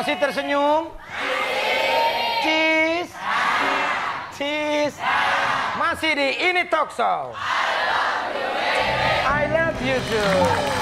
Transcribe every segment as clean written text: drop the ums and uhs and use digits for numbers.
Masih tersenyum? Cheese. Cheese. Masih di Ini Talk Show. I love you too.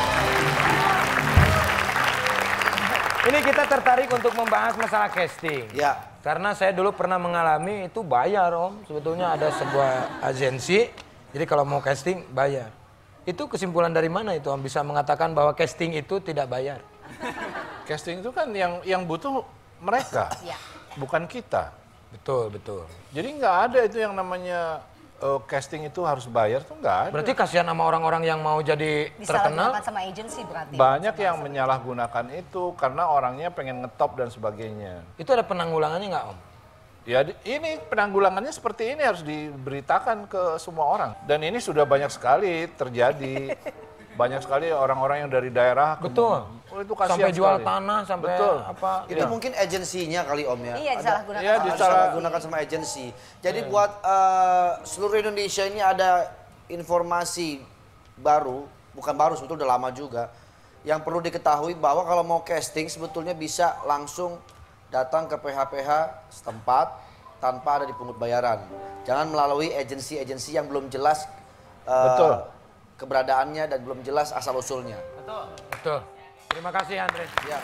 Ini kita tertarik untuk membahas masalah casting. Ya. Karena saya dulu pernah mengalami itu bayar, Om. Sebetulnya ada sebuah agensi, jadi kalau mau casting bayar. Itu kesimpulan dari mana itu Om bisa mengatakan bahwa casting itu tidak bayar? Casting itu kan yang butuh mereka, bukan kita. Betul, betul. Jadi nggak ada itu yang namanya casting itu harus bayar tuh nggak ada. Berarti kasihan sama orang-orang yang mau jadi terkenal. Disalahgunakan sama agensi berarti. Banyak yang menyalahgunakan itu karena orangnya pengen ngetop dan sebagainya. Itu ada penanggulangannya nggak Om? Ya ini penanggulangannya seperti ini harus diberitakan ke semua orang. Dan ini sudah banyak sekali terjadi. Banyak sekali orang-orang yang dari daerah. Betul. Itu kasihan sampai jual sekali. tanah, sampai betul. apa. Itu mungkin agensinya kali Om ya. Iya, disalahgunakan. Iya, disalahgunakan sama agensi. Jadi buat seluruh Indonesia ini ada informasi baru, bukan baru sebetulnya udah lama juga. Yang perlu diketahui bahwa kalau mau casting sebetulnya bisa langsung datang ke PH-PH setempat tanpa ada dipungut bayaran. Jangan melalui agensi-agensi yang belum jelas keberadaannya dan belum jelas asal-usulnya. Betul. Betul. Terima kasih Andre. Ya.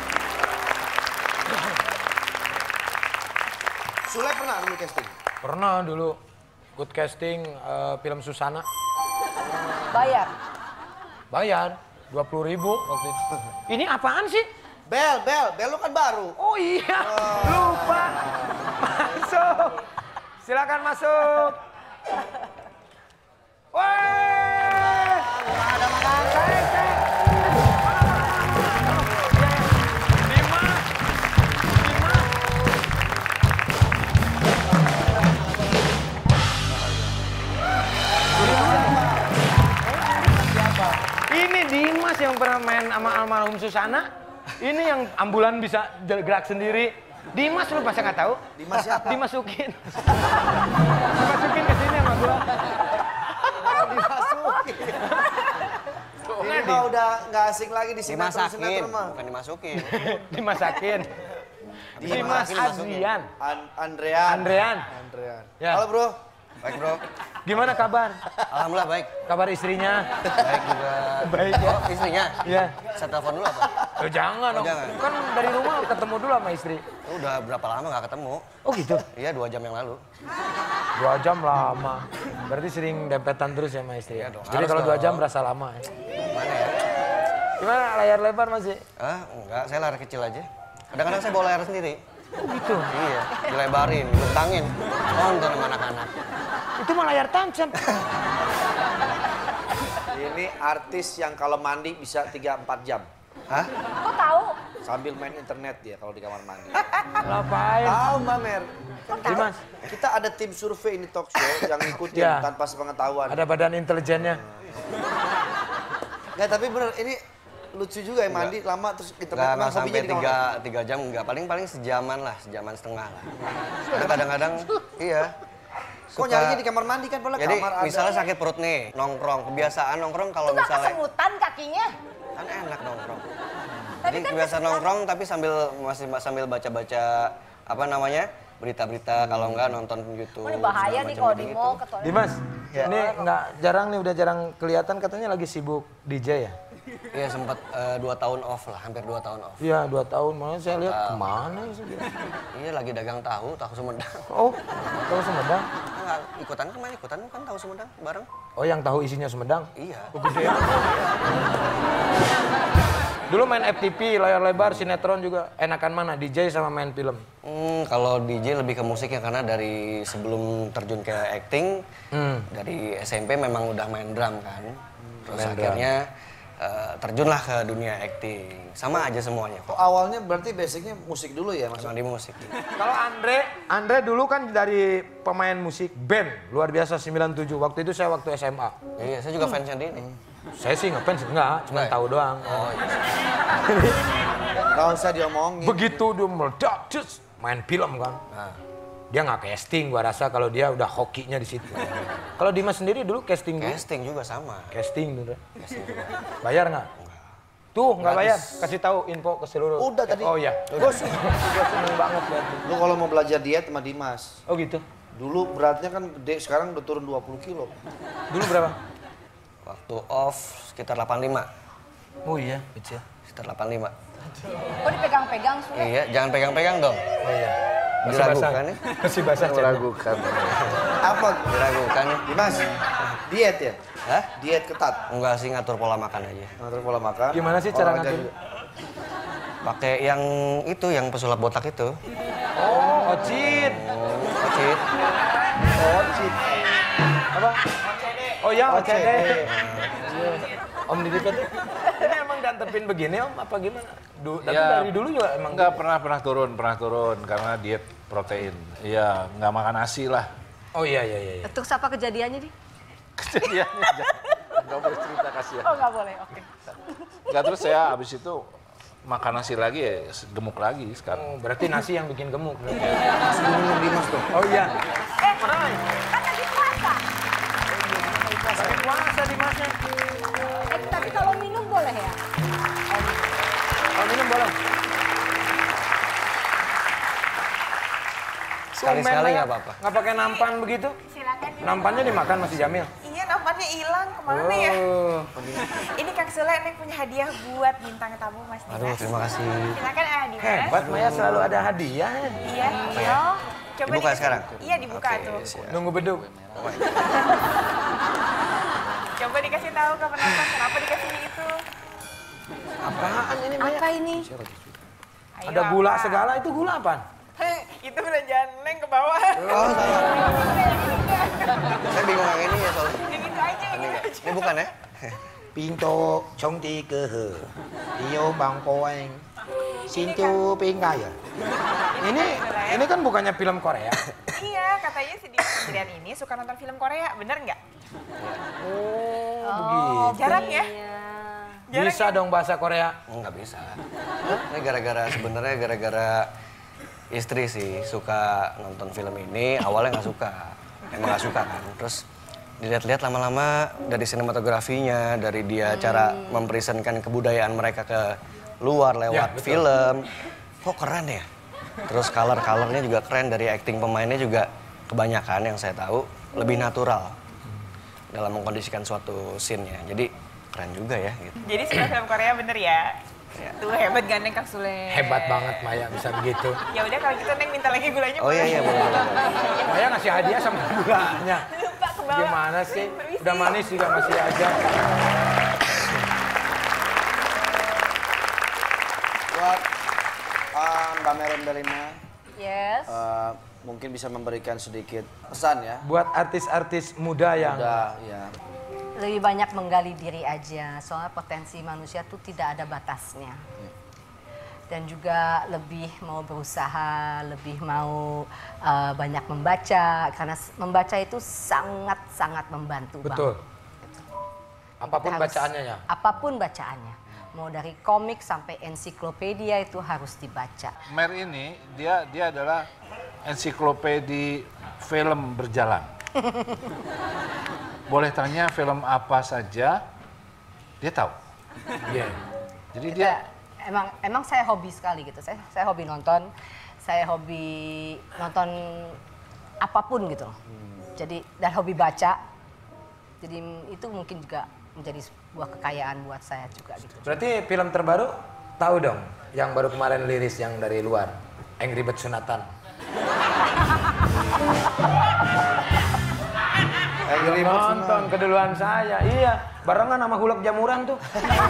Sule pernah dulu casting? Pernah dulu ikut casting film Susana. Bayar. Bayar 20.000 waktu itu. Ini apaan sih? Bel lu kan baru. Oh iya, lupa. Masuk. Silakan masuk. Woi. Ada mana? Ini Dimas yang pernah main sama almarhum Susana. Ini yang ambulan bisa gerak sendiri. Dimas lu pasti nggak tahu? Dimas siapa? Dimasukin. Dimasukin ke sini sama gua. Dimasukin. Ini mah udah nggak asing lagi di dimasakin, bukan dimasukin. Dimasakin. Dimas Adrian. Andrean. Ya. Halo bro. Baik bro. Gimana kabar? Alhamdulillah baik. Kabar istrinya? Baik juga. Baik ya. Oh, istrinya? Iya. Saya telepon dulu apa? Jangan dong. Jangan. Kan dari rumah ketemu dulu sama istri. Udah berapa lama nggak ketemu? Oh gitu? Iya 2 jam yang lalu. 2 jam lama. Berarti sering dempetan terus ya sama istri. Iya dong, Jadi harus kalau 2 dong. jam berasa lama ya. Mana ya? Gimana layar lebar masih? Enggak, saya layar kecil aja. Kadang-kadang saya bawa layar sendiri. Oh gitu? Iya, dilebarin, bentangin. Nonton sama anak-anak. Itu mah layar tancap. Ini artis yang kalau mandi bisa 3-4 jam. Hah? Kok tahu? Sambil main internet dia kalau di kamar mandi. Ngapain? Tahu Mbak Mer. Dimas, Kita ada tim survei ini talk show yang ngikutin Ya. tanpa sepengetahuan. ada badan intelijennya. Nggak, tapi bener ini lucu juga ya mandi lama terus internet. Enggak Emang sampai hobinya di kamar 3 jam, enggak. Paling sejaman lah, sejaman setengah lah. Karena kadang-kadang, iya. Kok nyarinya di kamar mandi kan? Padahal Jadi kamar ada. misalnya sakit perut nih, nongkrong. Kebiasaan nongkrong kalau Itu nggak misalnya... kesemutan kakinya? Kan enak nongkrong. Tapi Jadi kan kebiasaan nongkrong tapi sambil baca-baca apa namanya berita-berita kalau enggak nonton YouTube. Ini bahaya nih kalau di mall ke toilet. Dimas, Ya. ini nggak jarang nih, udah jarang kelihatan katanya lagi sibuk DJ ya? Iya sempat 2 tahun off lah, hampir 2 tahun off. Iya 2 tahun, makanya saya lihat kemana ya sebenarnya? Iya lagi dagang tahu Sumedang. Oh, tahu Sumedang? Enggak, ikutan kan tahu Sumedang bareng. Oh yang tahu isinya Sumedang? Iya. Oh, gede ya? Dulu main FTP, layar lebar, sinetron juga. Enakan mana, DJ sama main film? Kalau DJ lebih ke musiknya karena dari sebelum terjun ke acting, dari SMP memang udah main drum kan. Terus Main akhirnya terjunlah ke dunia acting. Sama aja semuanya Oh, kok. awalnya berarti basicnya musik dulu ya Mas? Memang di musik. Kalau Andre dulu kan dari pemain musik band, luar biasa 97. Waktu itu saya waktu SMA. Iya, saya juga fansnya dia nih. Saya sih ngefans enggak, cuma tahu doang. Oh iya. Gak usah diomongin. Begitu dia meledak, cus, main film kan. Nah, Dia nggak casting, gua rasa kalau dia udah hokinya di situ. Kalau Dimas sendiri dulu casting dulu? casting juga sama. Casting dulu. Casting juga. Bayar nggak? Tuh nggak bayar, kasih tahu info ke seluruh. Udah tadi. Oh iya. Bos, Udah seneng banget berarti. lu kalau mau belajar diet sama Dimas. Oh gitu. Dulu beratnya kan gede, sekarang udah turun 20 kilo. Dulu berapa? Waktu off sekitar 85. Oh iya, kecil. Sekitar 85. Kok dipegang-pegang Sule? Iya, jangan pegang-pegang dong. Oh iya. Diragukan ya. Masih basah catnya. Meragukan. Apa? Diragukan ya. Dimas, diet ya? Hah? Diet ketat. Enggak sih, ngatur pola makan aja. Ngatur pola makan. Gimana sih cara olahraga ngatur? juga. Pakai yang itu, yang pesulap botak itu. Oh, ocit. Ocit. Oh, cheat. Apa? Oh ya, OCD. Iya. Om Didi Petet, ini emang diantepin begini Om, apa gimana? Tapi Ya, dari dulu juga emang Enggak pernah turun karena diet protein. Iya, nggak makan nasi lah. Oh iya, iya, iya. Untuk siapa kejadiannya, Di? Kejadiannya nggak boleh cerita kasihan. Oh, nggak boleh, oke. Nggak, terus saya abis itu makan nasi lagi ya gemuk lagi sekarang. Oh, berarti nasi yang bikin gemuk. Berarti. Minum Dimas tuh. Oh iya. Kan lagi puasa. Pakai puasa di masnya. Tapi kalau minum boleh ya? Kalau minum boleh. Sekali-sekali Tumben, nggak Maya. apa-apa. Nggak pakai nampan begitu? Silakan. Nampannya dimakan masih Jamil. Iya, nampannya hilang kemana ya? Oh. Ini Kang Sule, Neng punya hadiah buat bintang tamu Mas Aduh, Dimas. terima kasih. Silakan Dimas. Hebat, Maya selalu ada hadiah. Iya. ya? Coba Dibuka dikasih- sekarang? Iya, dibuka Oke, tuh. siap. Nunggu beduk. Coba dikasih tahu ke penonton kenapa dikasih itu. Apaan ini Maya? Apa ini? Ayo, Ada gula apa? segala, itu gula apaan? Itu belanjaan Neng ke bawah. Oh, saya bingung yang ini ya soalnya. Yang itu aja, yang itu aja. Ini bukan ya? Pinto trong ti cơ hờ, iyo bang poeng, sintu pingkai ya. Ini kan bukannya film Korea. Iya, katanya si Dimas Sendirian ini suka nonton film Korea, bener nggak? Oh, Jarang ya? Iya. Bisa dong bahasa Korea. Nggak bisa. Ini sebenarnya gara-gara istri sih suka nonton film ini. Awalnya nggak suka, emang nggak suka kan. Terus dilihat-lihat lama-lama dari sinematografinya, dari dia cara mempresentkan kebudayaan mereka ke luar lewat betul. film. Kok keren ya? Terus color-colornya juga keren, dari acting pemainnya juga kebanyakan yang saya tahu lebih natural dalam mengkondisikan suatu scene-nya. Jadi keren juga ya gitu. Jadi suka film Korea bener ya? Ya. Tuh hebat gandeng Kang Sule. Hebat banget Maya bisa begitu. Ya udah kalau gitu Neng minta lagi gulanya. Oh iya boleh. Maya ngasih hadiah sama gulanya. Lupa ke bawah. Gimana sih? Udah manis juga masih aja. Buat Mbak Merem Delima, Yes. mungkin bisa memberikan sedikit pesan ya. Buat artis-artis muda yang Udah, ya. Lebih banyak menggali diri aja, soalnya potensi manusia tuh tidak ada batasnya. Dan juga lebih mau berusaha, lebih mau banyak membaca, karena membaca itu sangat-sangat membantu betul. banget. Apapun Kita harus- bacaannya ya. Apapun bacaannya. Mau dari komik sampai ensiklopedia itu harus dibaca. Mer ini dia adalah ensiklopedi film berjalan. Boleh tanya film apa saja, dia tahu. Iya. Jadi dia Emang saya hobi sekali gitu. Saya hobi nonton, saya hobi nonton apapun gitu. Jadi dan hobi baca. Jadi itu mungkin juga menjadi sebuah kekayaan buat saya juga gitu. Berarti film terbaru tahu dong yang baru kemarin liris yang dari luar, Angry Birds Sunatan. Angry Birds Nonton keduluan saya, iya. Barengan sama Hulek Jamuran tuh.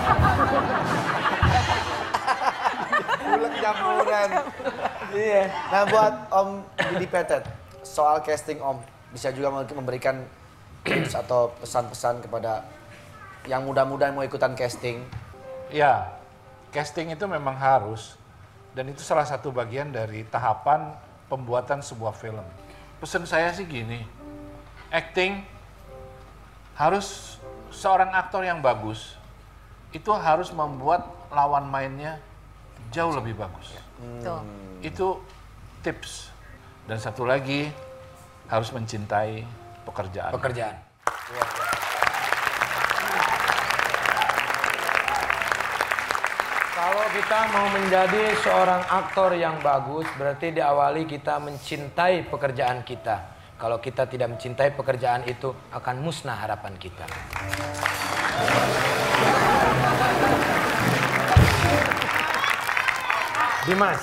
Bulat jamuran. Iya. Nah buat Om Didi Petet, soal casting Om, bisa juga mungkin memberikan tips atau pesan-pesan kepada yang muda-muda yang mau ikutan casting. ya casting itu memang harus, dan itu salah satu bagian dari tahapan pembuatan sebuah film. Pesan saya sih gini, acting harus seorang aktor yang bagus itu harus membuat lawan mainnya jauh lebih bagus. Tuh. Itu tips. Dan satu lagi, harus mencintai pekerjaan. Pekerjaan. kita mau menjadi seorang aktor yang bagus, berarti diawali kita mencintai pekerjaan kita. Kalau kita tidak mencintai pekerjaan itu, akan musnah harapan kita. Dimas,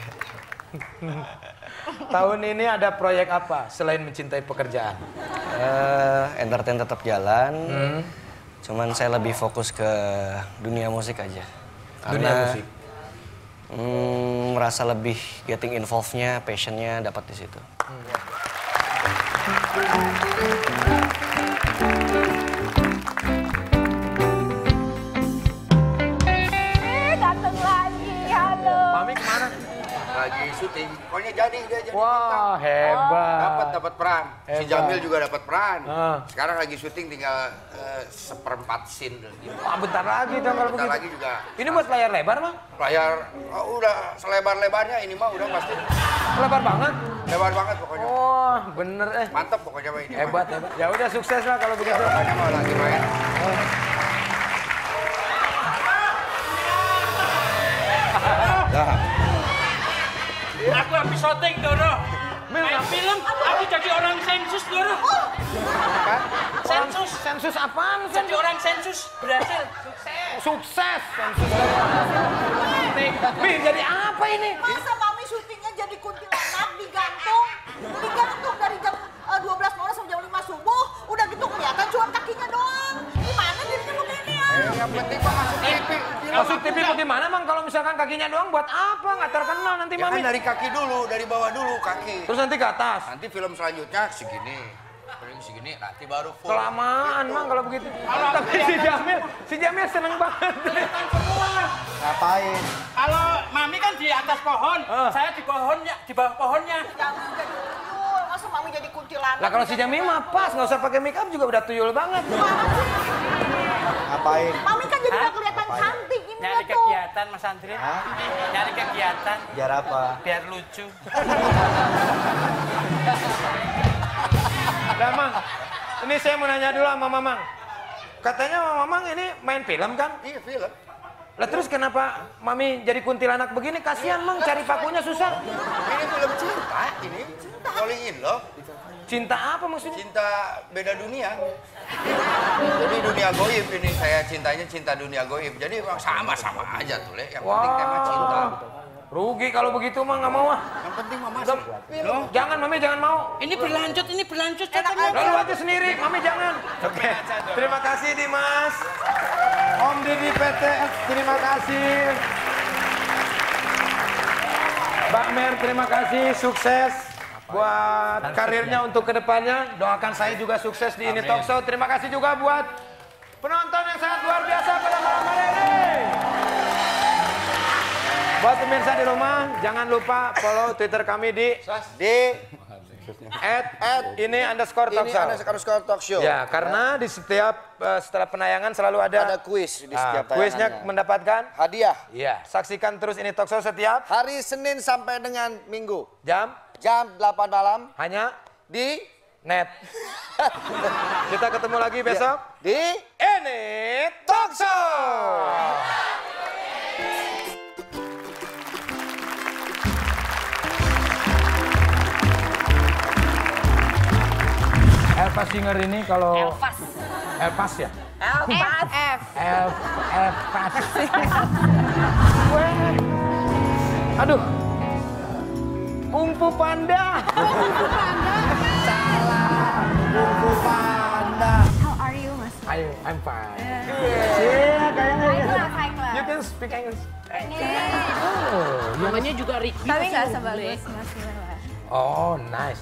tahun ini ada proyek apa selain mencintai pekerjaan? Entertain tetap jalan. Cuman saya lebih fokus ke dunia musik aja. Dunia musik. Merasa lebih getting involved-nya, passion-nya dapat di situ. Datang lagi, halo. Mami kemana? Lagi syuting, pokoknya jadi dia jadi Wah, hebat. dapat peran. Si Hebat. Jamil juga dapat peran. Ah. Sekarang lagi syuting tinggal seperempat scene gitu. Wah, bentar lagi dong kalau Bentar begitu. lagi juga Ini buat layar lebar, Bang? layar udah selebar-lebarnya ini mah udah pasti Lebar banget. lebar banget pokoknya. Wah, bener Mantap pokoknya mah ini. mah. Hebat, hebat. Ya udah sukses lah kalau begitu. Pokoknya mah lagi main. Aku habis syuting, Doro. Main film, aku jadi orang sensus, Doro. Sensus. Sensus apaan? Jadi orang sensus, berhasil. Sukses. Sensus. Mir, jadi apa ini? Masa mami syutingnya jadi kuntilanak digantung? Digantung dari jam 12 malam sampai jam 5 subuh. Udah gitu kelihatan cuma kakinya doang. Gimana jadinya begini ya? Yang penting mah masuk TV. Masuk TV bagaimana, Bang? Kalau misalkan kakinya doang buat apa? Nggak terkenal nanti, Ya kan Mami. dari kaki dulu, dari bawah dulu kaki. Terus nanti ke atas. Nanti film selanjutnya segini. Film segini nanti baru full. Kelamaan, Mang, kalau begitu. Tapi si Jamil seneng banget. Ngapain? Kalau Mami kan di atas pohon, saya di pohonnya, di bawah pohonnya. Jangan jadi tuyul. Masa mami jadi kuntilanak? Lah kalau si Jamil mah pas, nggak usah pakai make up juga udah tuyul banget. Ngapain? Mami kan jadi nggak kelihatan cantik ini Nyari tuh. kegiatan, Mas Andre. Nyari kegiatan, Biar apa? biar lucu. Lah, Mang, ini saya mau nanya dulu sama Mamang. Katanya Mamang ini main film kan? Iya film. Lah terus kenapa Mami jadi kuntilanak begini? Kasihan, Mang, cari pakunya susah. Ini film cinta ini. Falling in love. Cinta apa maksudnya? Cinta beda dunia. Jadi dunia goib ini saya cintanya cinta dunia goib. Jadi emang sama-sama aja tuh, Le. Yang penting tema cinta. Rugi kalau begitu, Mang, nggak mau ah. Yang penting mama Jangan, Mami, jangan mau. Ini berlanjut. Lalu aja sendiri, Mami jangan. Oke, terima kasih Dimas. Om Didi PTS, terima kasih. Mbak Mer, terima kasih, sukses buat karirnya untuk kedepannya. Doakan saya juga sukses di ini talk show. Terima kasih juga buat penonton yang sangat luar biasa pada malam hari ini. Buat pemirsa di rumah, jangan lupa follow Twitter kami di @ini_talkshow. Ya, karena di setiap setelah penayangan selalu Ada ada kuis di setiap kuisnya tayangannya. mendapatkan. Hadiah. Iya, saksikan terus ini talk show setiap Hari Senin sampai dengan Minggu. jam Jam 8 malam hanya di net. Kita ketemu lagi besok di ini talk show. Elva Singer ini kalau Elvas ya? Elvas. Aduh. Kung Fu Panda. Salah. Kung Fu Panda. How are you, Mas? I'm fine. Yeah, kayaknya. High class. You can speak English. Namanya juga Ricky. Tapi nggak sebagus Mas Mila. Oh, nice.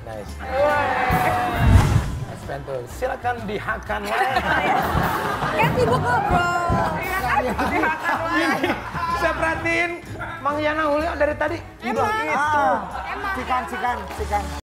Ventur, silakan dihakan lagi. Kan sibuk ngobrol. Bisa perhatiin Mang Yana Hulio dari tadi. Emang. Itu. Emang. Cikan.